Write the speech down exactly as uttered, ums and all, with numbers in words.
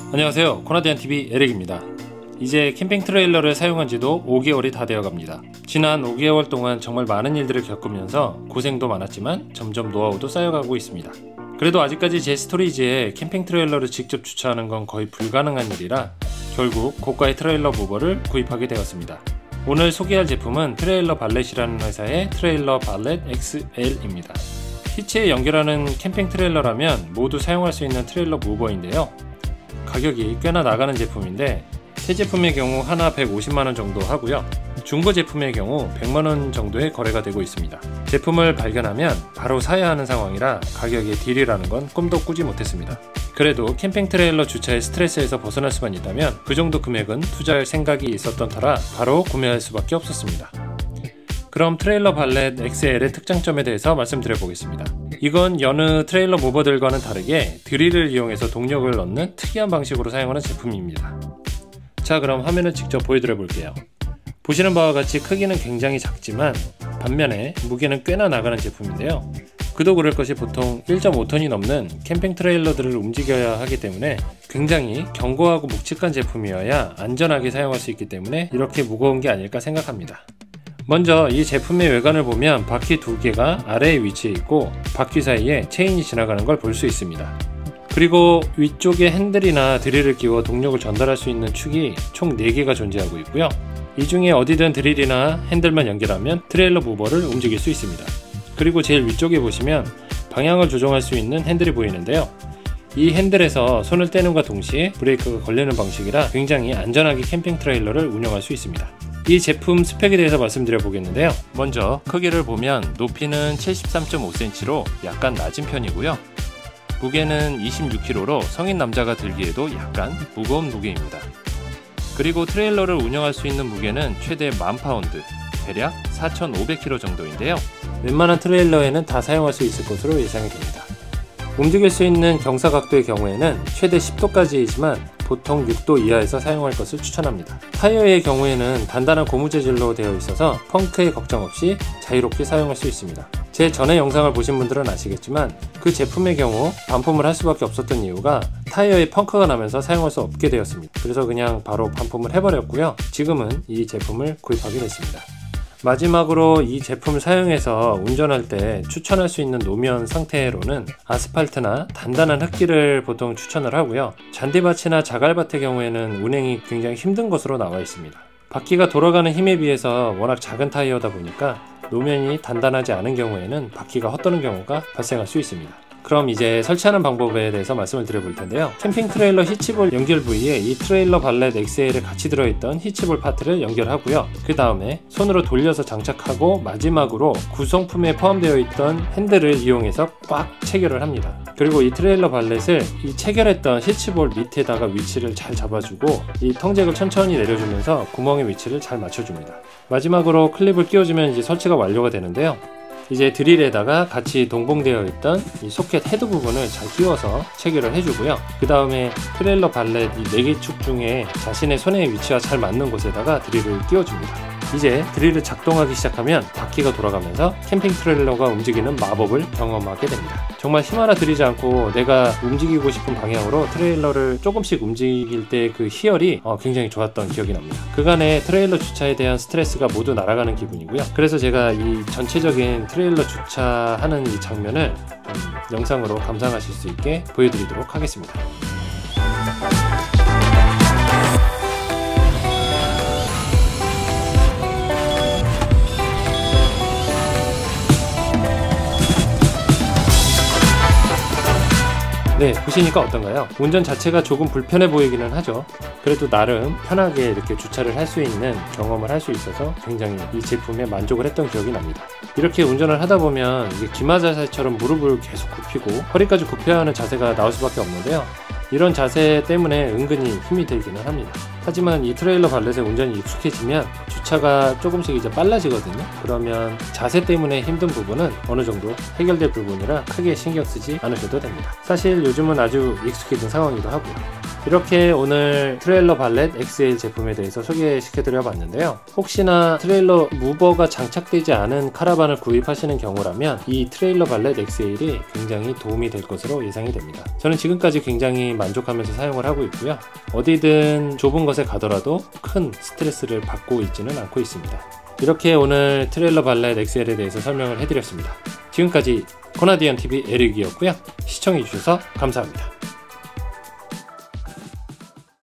안녕하세요, 코나디안티비 에릭입니다. 이제 캠핑 트레일러를 사용한 지도 오 개월이 다 되어 갑니다. 지난 오 개월 동안 정말 많은 일들을 겪으면서 고생도 많았지만 점점 노하우도 쌓여가고 있습니다. 그래도 아직까지 제 스토리지에 캠핑 트레일러를 직접 주차하는 건 거의 불가능한 일이라 결국 고가의 트레일러 무버를 구입하게 되었습니다. 오늘 소개할 제품은 트레일러 발렛이라는 회사의 트레일러 발렛 엑스엘입니다. 히치에 연결하는 캠핑 트레일러라면 모두 사용할 수 있는 트레일러 무버인데요. 가격이 꽤나 나가는 제품인데 새 제품의 경우 하나 백오십만 원 정도 하고요. 중고 제품의 경우 백만 원 정도에 거래가 되고 있습니다. 제품을 발견하면 바로 사야 하는 상황이라 가격의 딜이라는 건 꿈도 꾸지 못했습니다. 그래도 캠핑 트레일러 주차의 스트레스에서 벗어날 수만 있다면 그 정도 금액은 투자할 생각이 있었던 터라 바로 구매할 수밖에 없었습니다. 그럼 트레일러 발렛 엑스엘의 특장점에 대해서 말씀드려 보겠습니다. 이건 여느 트레일러 무버들과는 다르게 드릴을 이용해서 동력을 넣는 특이한 방식으로 사용하는 제품입니다. 자, 그럼 화면을 직접 보여드려 볼게요. 보시는 바와 같이 크기는 굉장히 작지만 반면에 무게는 꽤나 나가는 제품인데요. 그도 그럴 것이 보통 일 점 오 톤이 넘는 캠핑 트레일러들을 움직여야 하기 때문에 굉장히 견고하고 묵직한 제품이어야 안전하게 사용할 수 있기 때문에 이렇게 무거운 게 아닐까 생각합니다. 먼저 이 제품의 외관을 보면 바퀴 두 개가 아래에 위치해 있고 바퀴 사이에 체인이 지나가는 걸 볼 수 있습니다. 그리고 위쪽에 핸들이나 드릴을 끼워 동력을 전달할 수 있는 축이 총 네 개가 존재하고 있고요. 이 중에 어디든 드릴이나 핸들만 연결하면 트레일러 무버를 움직일 수 있습니다. 그리고 제일 위쪽에 보시면 방향을 조정할 수 있는 핸들이 보이는데요. 이 핸들에서 손을 떼는과 동시에 브레이크가 걸리는 방식이라 굉장히 안전하게 캠핑 트레일러를 운영할 수 있습니다. 이 제품 스펙에 대해서 말씀드려 보겠는데요. 먼저 크기를 보면 높이는 칠십삼 점 오 센티미터로 약간 낮은 편이고요. 무게는 이십육 킬로그램로 성인 남자가 들기에도 약간 무거운 무게입니다. 그리고 트레일러를 운영할 수 있는 무게는 최대 만 파운드, 대략 사천오백 킬로그램 정도인데요. 웬만한 트레일러에는 다 사용할 수 있을 것으로 예상이 됩니다. 움직일 수 있는 경사 각도의 경우에는 최대 십 도까지이지만 보통 육 도 이하에서 사용할 것을 추천합니다. 타이어의 경우에는 단단한 고무 재질로 되어 있어서 펑크의 걱정 없이 자유롭게 사용할 수 있습니다. 제 전에 영상을 보신 분들은 아시겠지만 그 제품의 경우 반품을 할 수밖에 없었던 이유가 타이어에 펑크가 나면서 사용할 수 없게 되었습니다. 그래서 그냥 바로 반품을 해버렸고요. 지금은 이 제품을 구입하게 됐습니다. 마지막으로 이 제품을 사용해서 운전할 때 추천할 수 있는 노면 상태로는 아스팔트나 단단한 흙길을 보통 추천을 하고요. 잔디밭이나 자갈밭의 경우에는 운행이 굉장히 힘든 것으로 나와 있습니다. 바퀴가 돌아가는 힘에 비해서 워낙 작은 타이어다 보니까 노면이 단단하지 않은 경우에는 바퀴가 헛도는 경우가 발생할 수 있습니다. 그럼 이제 설치하는 방법에 대해서 말씀을 드려볼 텐데요. 캠핑 트레일러 히치볼 연결 부위에 이 트레일러 발렛 엑스엘에 같이 들어있던 히치볼 파트를 연결하고요. 그 다음에 손으로 돌려서 장착하고 마지막으로 구성품에 포함되어 있던 핸들을 이용해서 꽉 체결을 합니다. 그리고 이 트레일러 발렛을 이 체결했던 히치볼 밑에다가 위치를 잘 잡아주고 이 통잭을 천천히 내려주면서 구멍의 위치를 잘 맞춰줍니다. 마지막으로 클립을 끼워주면 이제 설치가 완료가 되는데요. 이제 드릴에다가 같이 동봉되어 있던 이 소켓 헤드 부분을 잘 끼워서 체결을 해주고요. 그 다음에 트레일러 발렛 이 네 개 축 중에 자신의 손의 위치와 잘 맞는 곳에다가 드릴을 끼워줍니다. 이제 드릴을 작동하기 시작하면 바퀴가 돌아가면서 캠핑 트레일러가 움직이는 마법을 경험하게 됩니다. 정말 힘 하나 들이지 않고 내가 움직이고 싶은 방향으로 트레일러를 조금씩 움직일 때 그 희열이 어, 굉장히 좋았던 기억이 납니다. 그간의 트레일러 주차에 대한 스트레스가 모두 날아가는 기분이고요. 그래서 제가 이 전체적인 트레일러 주차하는 이 장면을 음, 영상으로 감상하실 수 있게 보여드리도록 하겠습니다. 네, 보시니까 어떤가요? 운전 자체가 조금 불편해 보이기는 하죠. 그래도 나름 편하게 이렇게 주차를 할 수 있는 경험을 할 수 있어서 굉장히 이 제품에 만족을 했던 기억이 납니다. 이렇게 운전을 하다 보면 이게 기마 자세처럼 무릎을 계속 굽히고 허리까지 굽혀야 하는 자세가 나올 수밖에 없는데요. 이런 자세 때문에 은근히 힘이 들기는 합니다. 하지만 이 트레일러 발렛의 운전이 익숙해지면 주차가 조금씩 이제 빨라지거든요. 그러면 자세 때문에 힘든 부분은 어느 정도 해결될 부분이라 크게 신경 쓰지 않으셔도 됩니다. 사실 요즘은 아주 익숙해진 상황이기도 하고요. 이렇게 오늘 트레일러 발렛 엑스엘 제품에 대해서 소개시켜 드려 봤는데요. 혹시나 트레일러 무버가 장착되지 않은 카라반을 구입하시는 경우라면 이 트레일러 발렛 엑스엘이 굉장히 도움이 될 것으로 예상이 됩니다. 저는 지금까지 굉장히 만족하면서 사용을 하고 있고요. 어디든 좁은 곳에 가더라도 큰 스트레스를 받고 있지는 않고 있습니다. 이렇게 오늘 트레일러 발렛 엑스엘에 대해서 설명을 해드렸습니다. 지금까지 코나디언티비 에릭이었고요. 시청해주셔서 감사합니다.